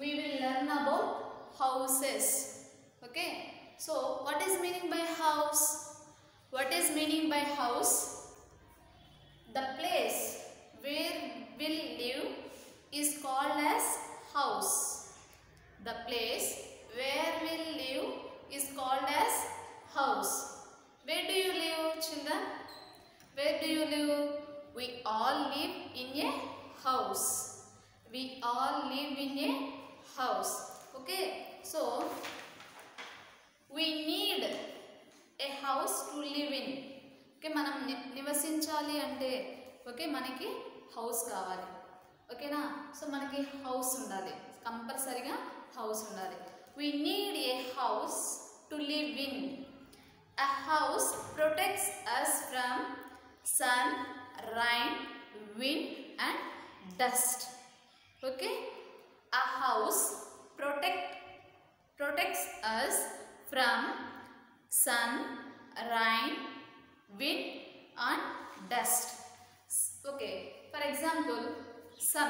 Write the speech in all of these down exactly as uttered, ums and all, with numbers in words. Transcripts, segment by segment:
we will learn about houses. Okay, so what is meaning by house? What is meaning by house? The place where we'll live is called as house. The place where we'll live is called as house. Where do you live, children? Where do you live? We all live in a house. We all live in a house. Okay, so we need a house to live in. Okay, మనం నివసించాలి అంటే okay మనకి house కావాలి. ఓకేనా? So మనకి house ఉండాలి, కంపల్సరీగా house ఉండాలి. We need a house to live in. A house protects us from sun, rain, wind and dust. Okay, a house protect protects us from sun, rain, wind and dust. Okay, for example, sun.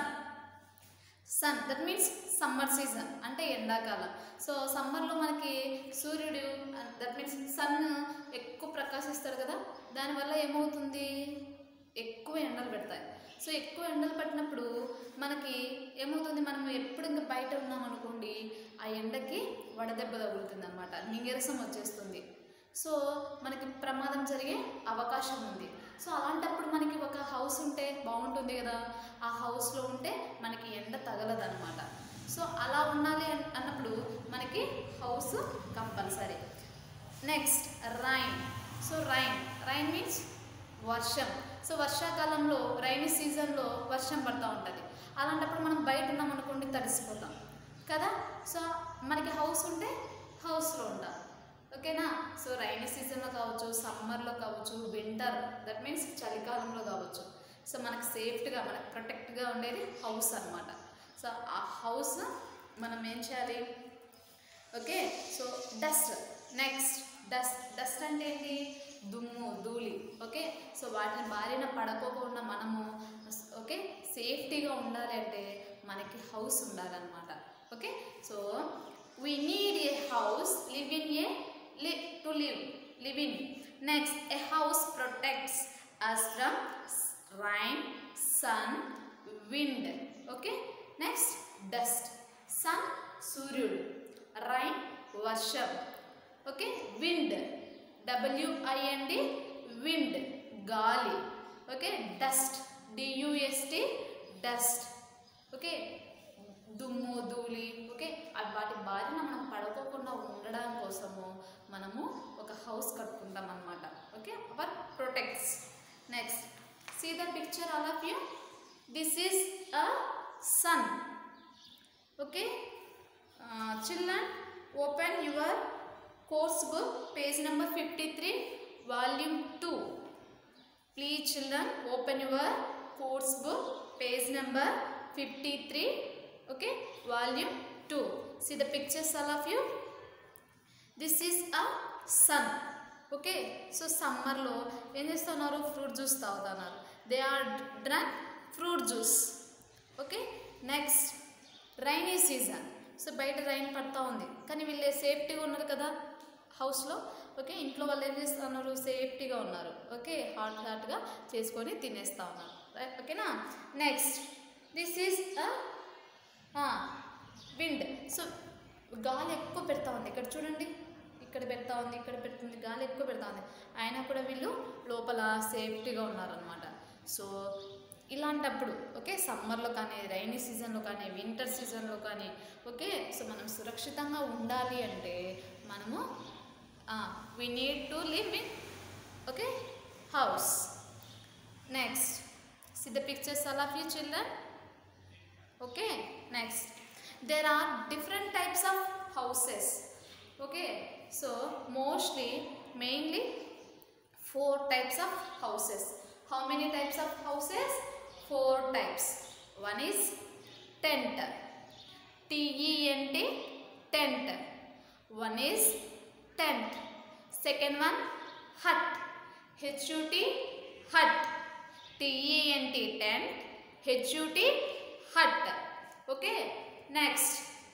Sun, that means summer season అంటే ఎండాకాలం. So సమ్మర్లో మనకి సూర్యుడు that means sun ఎక్కువ ప్రకాశిస్తాడు కదా, దానివల్ల ఏమవుతుంది, ఎక్కువ ఎండలు పెడతాయి. సో ఎక్కువ ఎండలు పట్టినప్పుడు మనకి ఏమవుతుంది, మనం ఎప్పుడు ఇంకా బయట ఉన్నాం అనుకోండి, ఆ ఎండకి వడదెబ్బ తగులుతుంది అనమాట, నీరసం వచ్చేస్తుంది. సో మనకి ప్రమాదం జరిగే అవకాశం ఉంది. సో అలాంటప్పుడు మనకి ఒక హౌస్ ఉంటే బాగుంటుంది కదా, ఆ హౌస్లో ఉంటే మనకి ఎండ తగలదనమాట. సో అలా ఉండాలి అన్నప్పుడు మనకి house compulsory. Next rain. So rain rain means వర్షం. సో వర్షాకాలంలో రైనీ సీజన్లో వర్షం పడుతూ ఉంటుంది. అలాంటప్పుడు మనం బయట ఉన్నాం అనుకోండి, తడిసిపోతాం కదా. సో మనకి హౌస్ ఉంటే హౌస్లో ఉండాలి. ఓకేనా? సో రైనీ సీజన్లో కావచ్చు, సమ్మర్లో కావచ్చు, వింటర్ దట్ మీన్స్ చలికాలంలో కావచ్చు. సో మనకు సేఫ్గా మనకు ప్రొటెక్ట్గా ఉండేది హౌస్ అనమాట. సో ఆ హౌస్ మనం ఏం చేయాలి? Okay, so dust. Next dust. Dust అంటే ఏంటి? దుమ్ము, ధూళి. ఓకే, సో వాటిని బారిన పడకోకుండా మనము ఓకే సేఫ్టీగా ఉండాలి అంటే మనకి హౌస్ ఉండాలన్నమాట. Okay, so we need a house live in a live to live live in. Next, a house protects us from rain, sun, wind. Okay, next dust. Sun suryudu, rain varsham. Okay, wind w i n d wind gali. Okay, dust d u s t dust. Okay, దుమ్ము, ధూళి. Okay, వాటి బారిన మనం పడుకోకుండా ఉండడం కోసము మనము ఒక హౌస్ కట్టుకుంటాం అన్నమాట. Okay, our protects. Next, see the picture all of you. This is a sun. Okay, children open your course book, page number fifty three, volume two. Please children open your course book, page number fifty three. Okay, volume two. See the pictures all of you. This is a sun. Okay, so summer lo em chestunaru, fruit juice tagutunaru. They are drunk fruit juice. Okay, next rainy season. So bayata rain padta undi kani ville safety ga unnaru kada house lo. Okay, intlo vallu em chestunaru, safety ga unnaru. Okay, hot hot ga cheskoni tinesta unnaru. Right? Okay na. Next, this is a wind. So గాలి ఎక్కువ పెడతా ఉంది, ఇక్కడ చూడండి, ఇక్కడ పెడతా ఉంది, ఇక్కడ పెడుతుంది, గాలి ఎక్కువ పెడతా ఉంది, అయినా కూడా వీళ్ళు లోపల సేఫ్టీగా ఉన్నారనమాట. సో ఇలాంటప్పుడు ఓకే సమ్మర్లో కానీ, రైనీ సీజన్లో కానీ, వింటర్ సీజన్లో కానీ ఓకే సో మనం సురక్షితంగా ఉండాలి అంటే మనము we need to live in okay house. Next, see the pictures all of you children. Okay, next, there are different types of houses. Okay, so mostly mainly four types of houses. How many types of houses? Four types. One is tent, T E N T, tent. One is tent. Second one hut, H U T, hut, T E N T, tent, H U T, hut. Okay, next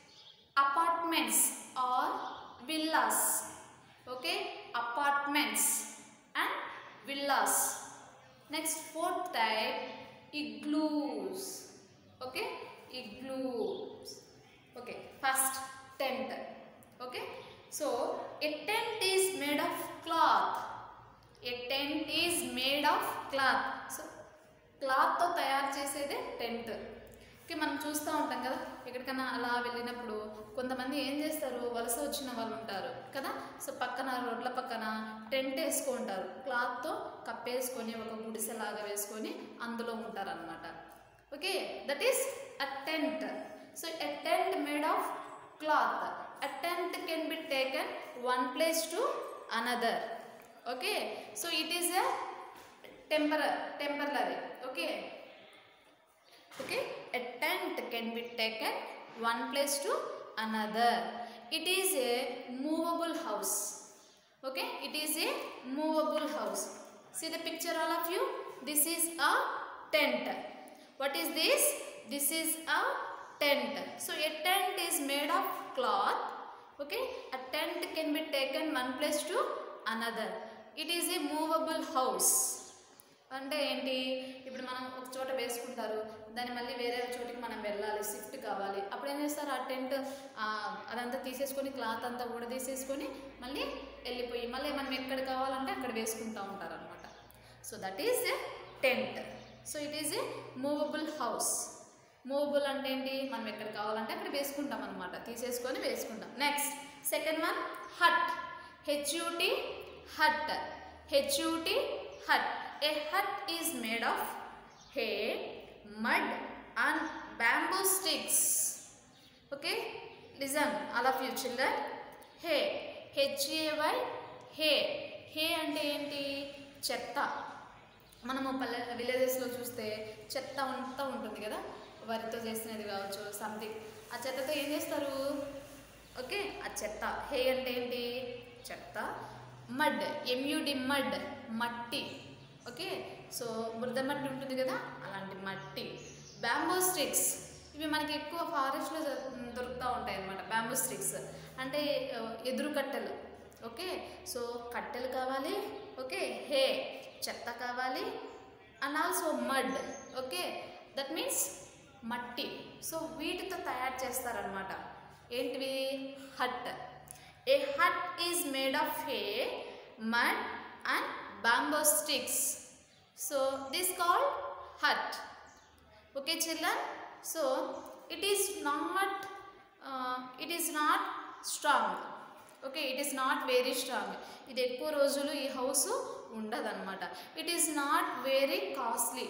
apartments or villas. Okay, apartments and villas. Next, fourth type, igloos. Okay, igloos. Okay, first, tent. Okay, so a tent is made of cloth. A tent is made of cloth. So cloth తో తయారు చేసేదే tent. Okay, మనం చూస్తూ ఉంటాం కదా, ఎక్కడికైనా అలా వెళ్ళినప్పుడు కొంతమంది ఏం చేస్తారు, వలస వచ్చిన వాళ్ళు ఉంటారు కదా, సో పక్కన రోడ్ల పక్కన టెంట్ వేసుకుంటారు, క్లాత్తో కప్పేసుకొని ఒక గుడిసెలాగా వేసుకొని అందులో ఉంటారు అనమాట. Okay, that is a tent. So a tent made of cloth. A tent can be taken one place to another. Okay, so it is a temporary temporary okay okay a tent can be taken one place to another. It is a movable house. Okay, it is a movable house. See the picture, all of you. This is a tent. What is this? This is a tent. So a tent is made of cloth. Okay, a tent can be taken one place to another. It is a movable house. అంటే ఏంటి, ఇప్పుడు మనం ఒక చోట వేసుకుంటారు, దాన్ని మళ్ళీ వేరే చోటికి మనం వెళ్ళాలి, షిఫ్ట్ కావాలి, అప్పుడు ఏం చేస్తారు, ఆ టెంట్ అదంతా తీసేసుకొని క్లాత్ అంతా కూడా తీసేసుకొని మళ్ళీ వెళ్ళిపోయి మళ్ళీ మనం ఎక్కడ కావాలంటే అక్కడ వేసుకుంటూ ఉంటారు అనమాట. So that is a tent. So it is a movable house. Movable అంటే ఏంటి, మనం ఎక్కడ కావాలంటే అక్కడ వేసుకుంటాం అనమాట, తీసేసుకొని వేసుకుంటాం. Next second one, hut. H U T hut. H U T hut. A hut is made of hay, mud and bamboo sticks. Okay, listen all of you children. Hay, H A Y, hay. Hay అంటే ఏంటి, చెత్త. మనము పల్లె విలేజెస్లో చూస్తే చెత్త అంతా ఉంటుంది కదా, వరితో చేసినది కావచ్చు సంథింగ్, ఆ చెత్తతో ఏం చేస్తారు, ఓకే ఆ చెత్త. హే అంటే ఏంటి, చెత్త. మడ్, ఎంయుడి మడ్, మట్టి. ఓకే, సో బురద మట్టి ఉంటుంది కదా, అలాంటి మట్టి. బ్యాంబూ స్టిక్స్, ఇవి మనకి ఎక్కువ ఫారెస్ట్లో దొరుకుతూ ఉంటాయి అన్నమాట. బ్యాంబూ స్టిక్స్ అంటే ఎదురు కట్టెలు. ఓకే, సో కట్టెలు కావాలి. ఓకే, హే చెత్త కావాలి, and also mud. Okay, that means మట్టి. సో వీటితో తయారు చేస్తారనమాట. ఏంటివి, hut. A hut is made of hay, mud and bamboo sticks. So this called hut. Okay children, so it is not uh, it is not strong. Okay, it is not very strong. ఇది ఎక్కువ రోజులు ఈ house ఉండదన్నమాట. It is not very costly.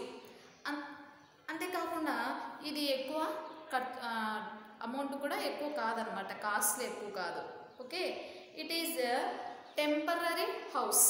అంతేకాకుండా ఇది ఎక్కువ cut amount కూడా ఎక్కువ కాదనమాట, కాస్ట్లీ ఎక్కువ కాదు. Okay, it is temporary house.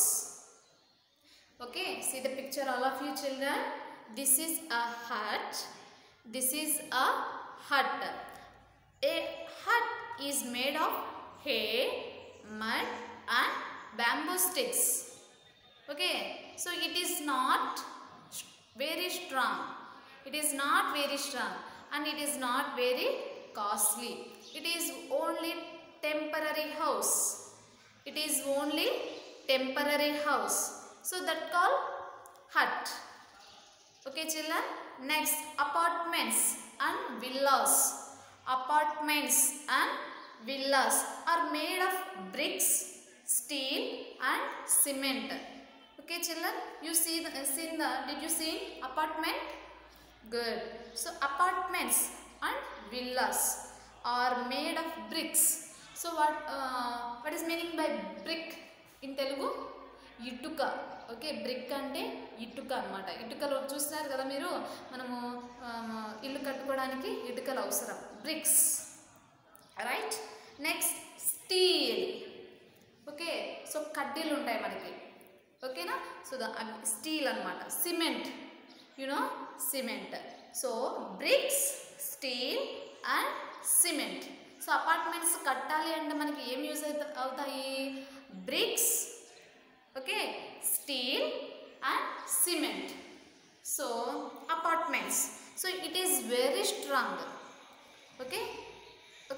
Okay, see the picture all of you children. This is a hut. This is a hut. A hut is made of hay, mud and bamboo sticks. Okay, so it is not very strong. It is not very strong and it is not very costly. It is only temporary house. It is only temporary house. So that called hut. Okay children, next apartments and villas. Apartments and villas are made of bricks, steel and cement. Okay children, you see the, seen the did you see apartment? Good. So apartments and villas are made of bricks. So what uh, what is meaning by brick in Telugu? ఇటుక. Okay, brick అంటే ఇటుక అనమాట. ఇటుకలు చూస్తున్నారు కదా మీరు, మనము ఇల్లు కట్టుకోవడానికి ఇటుకలు అవసరం, bricks. Right, next steel. Okay, so కడ్డీలు ఉంటాయి మనకి. ఓకేనా, సో ద స్టీల్ అనమాట. Cement, you know cement. So bricks, steel and cement. So apartments కట్టాలి అంటే మనకి ఏం యూజ్ అవుతాయి, bricks, okay, steel and cement. So apartments, so it is very strong. Okay, okay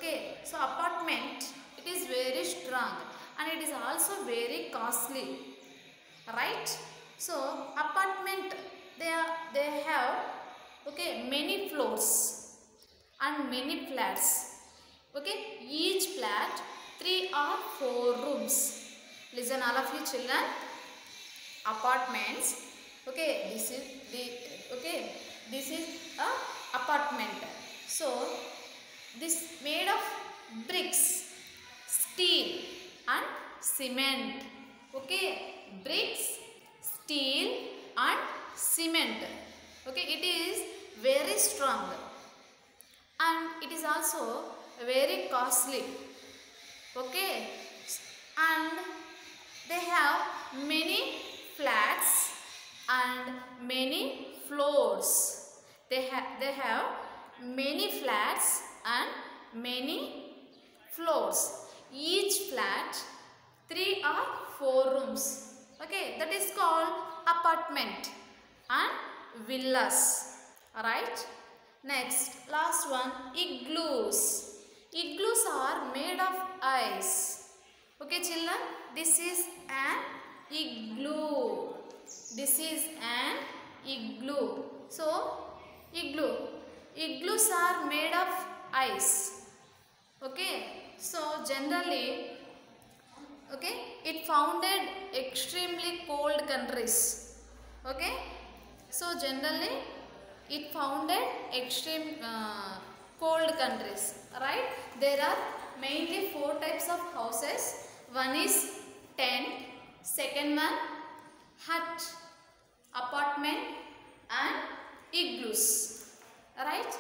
Okay, so apartment, it is very strong and it is also very costly, right? So apartment, they are they have, okay, many floors and many flats. Okay, each flat three or four rooms. Listen, all of you children. Apartments. Okay, this is the okay. This is a apartment. So this made of bricks, steel and cement. Okay, bricks, steel and cement. Okay, it is very strong and it is also very costly. Okay, and they have many flats and many floors. They have they have many flats and many floors. Each flat three or four rooms. Okay, that is called apartment and villas. Alright. Next, last one, igloos. Igloos are made of ice. Okay, children, this is an igloo. This is an igloo. So, igloo. Igloos are made of ice. Okay, so generally, okay, it founded extremely cold countries. Okay, so generally it founded extreme uh, cold countries, right? There are mainly four types of houses. One is tent, second one hut, apartment and igloos, right?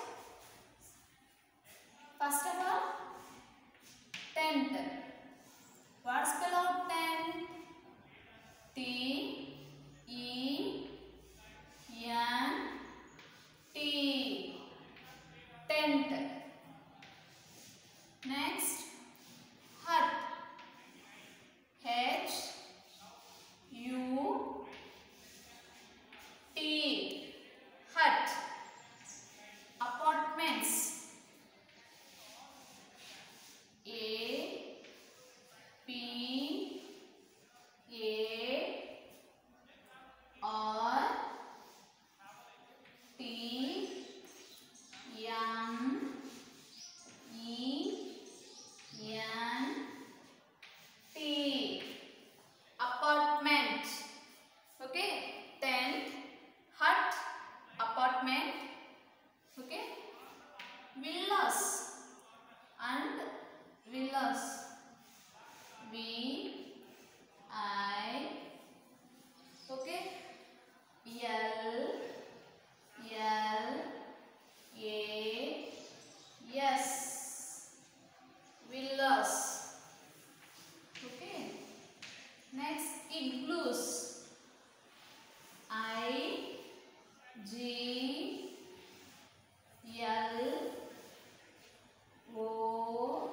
First of all, tent. What spell out tent? T E N T. Tent. Next, hut. H U T. Hut. Apartments. A P A R T M E N T. Apartment. Okay, tent, hut, apartment. Okay, villas and villas. V I okay L L A S villas. Okay, next igloos. I G L O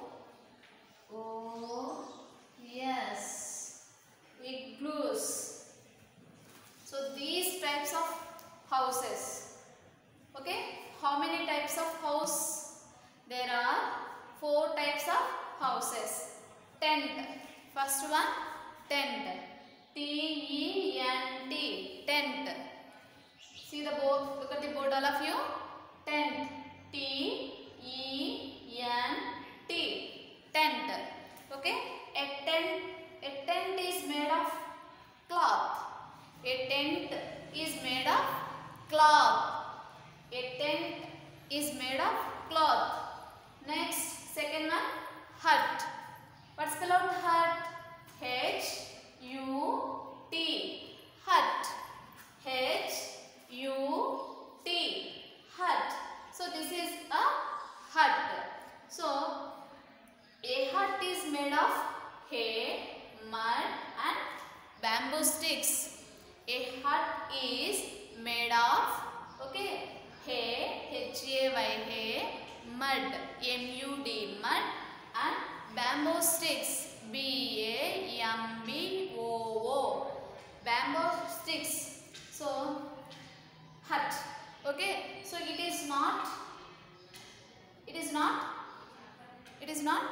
O yes, igloos. So these types of houses. Okay, how many types of house? There are four types of houses. Tent. First one, tent. T E N T. Tent. See the board. Look at the board, all of you. Tent. T E N T. Tent. Okay. A tent. A tent is made of cloth. A tent is made of cloth. A tent is made of cloth. Next, second one, hut. What spell out hut? H U T. Hut. H U T. Hut. So this is a hut. So a hut is made of hay, mud and bamboo sticks. A hut is made of, okay, hay, H A Y hay, mud, M U D, mud and bamboo sticks, B A M B O O, bamboo sticks. So hut. Okay, so it is not, it is not, it is not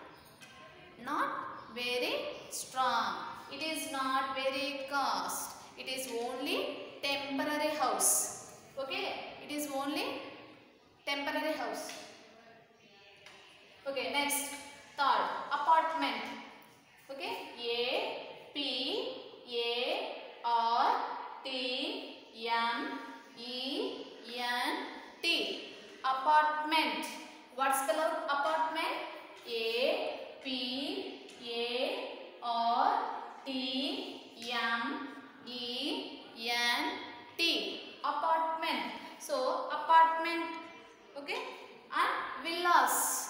not very strong. It is not very cost. It is only temporary house. Okay, it is only temporary house. Okay, next third apartment. Okay, A P A R T M E N T. Apartment. What spell out apartment? A P A R T M E N T. Apartment. So apartment. Okay, and villas.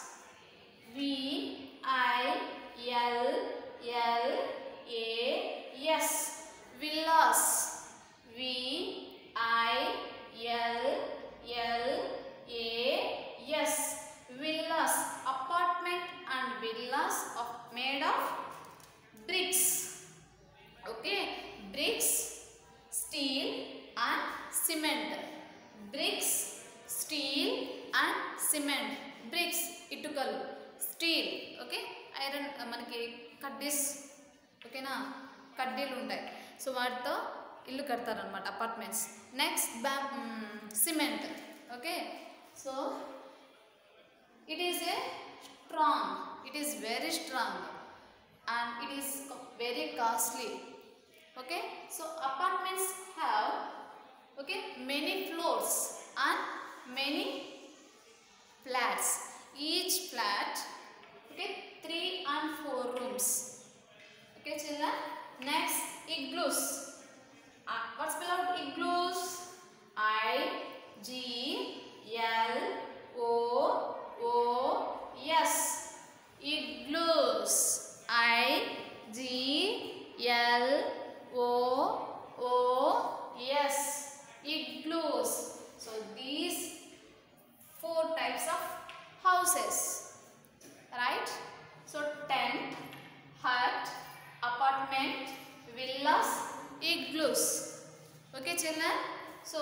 V I L L A S. Villas. V I L L A S. Villas. Apartment and villas of made of bricks. Okay, bricks, steel and cement. Bricks, steel and cement. Bricks, itukalu, steel. Okay, iron manaki kaddis. Okay na, kaddీలు ఉంటాయి. So వాటితో ఇల్లు కడతారు అన్నమాట apartments. Next cement. Okay, so it is a strong, it is very strong and it is very costly. Okay, so apartments have, okay, many floors and many flats. Each flat, okay, three and four rooms. Okay children, next igloos. Uh, what spell out igloos? I G L O O S. Igloos. I G L O O S. Igloos. So these four types of houses, right? So tent, hut, apartment, villas, igloos. Okay children, so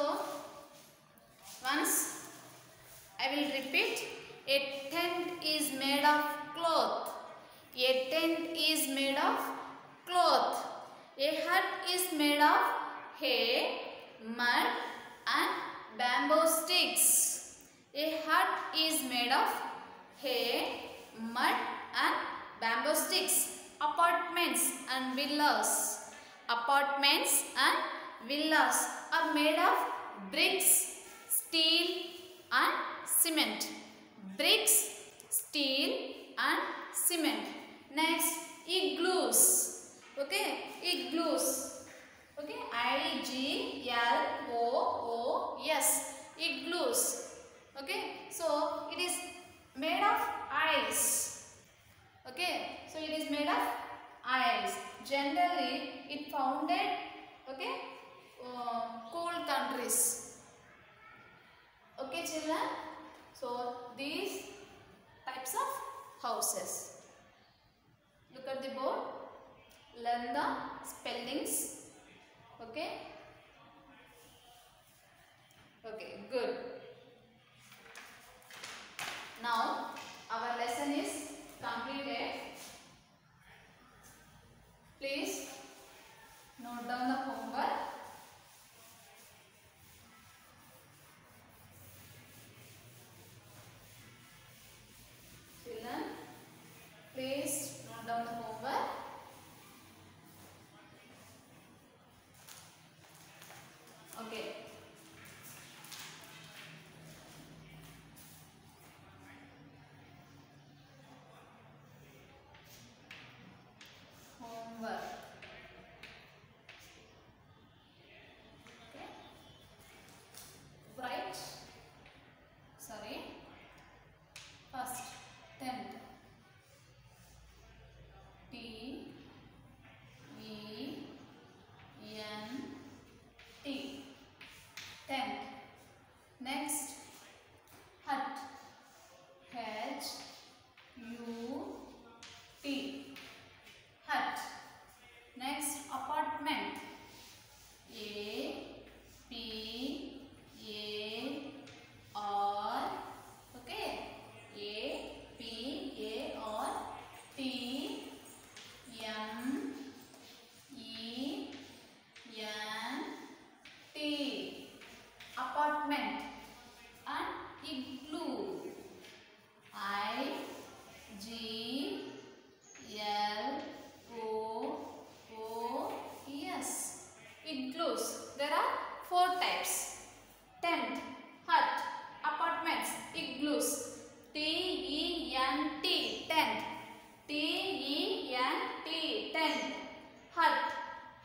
once I will repeat. A tent is made of cloth. A tent is made of cloth. A hut is made of hay, mud and bamboo sticks. A hut is made of hay, mud and bamboo sticks. Apartments and villas. Apartments and villas are made of bricks, steel and cement. Bricks, steel and cement. Next, igloos. Okay, igloos. Okay, I G L O O S. Igloos. Okay, so it is made of ice. Okay, so it is made of ice. Generally, it founded, okay, uh, cold countries. Okay children, so these types of houses. Look at the board, learn the spellings. Okay, okay, good. Now our lesson is completed. Please note down the homework. Children, please note down the homework. Okay. Homework. Okay. Write. Sorry. First, tent. T E N T. Tent. Next, hut. H U T. Hut. Next, apartment. A P A R. Okay. A P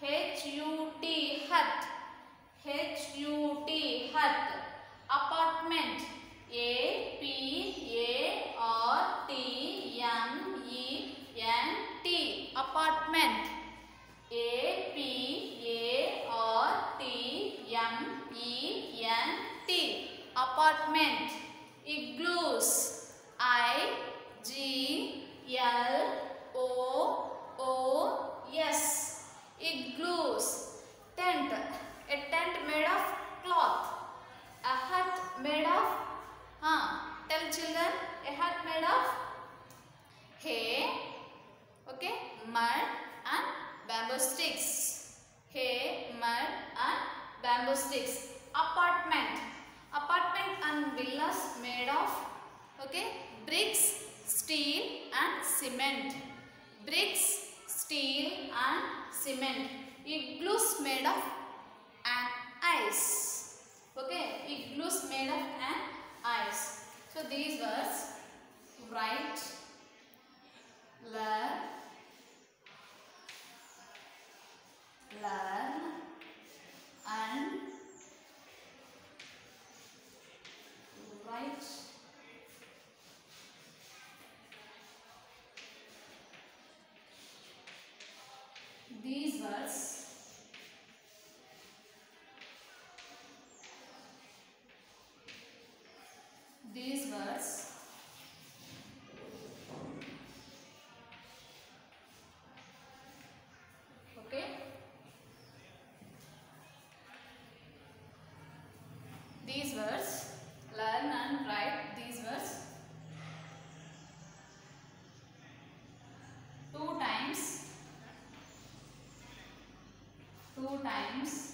H U T, hut. H U T, hut. Apartment. A P A R T M E N T. Apartment. A P A R T M E N T. Apartment. Igloos. I G L O O S. Igloos. Tent. A tent made of cloth. A hut made of, huh, tell children, a hut made of hay, okay, mud and bamboo sticks. Hay, mud and bamboo sticks. Apartment. Apartment and villas made of, okay, bricks, steel and cement. Bricks, steel and cement. Igloos made of an ice. Okay, igloos made of an ice. So these words: write, learn, learn and write. These words. These words. Okay. These words. Learn and write these words. Two times. Two times.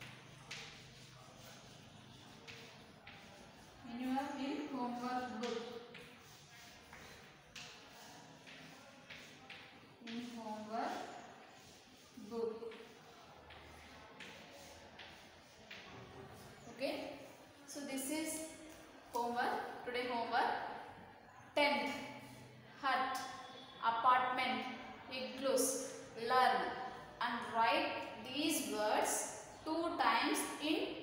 In your in homework book. In homework book. Okay. So this is homework. Today homework. Tent, hut, apartment, igloos. Learn and write these words two times in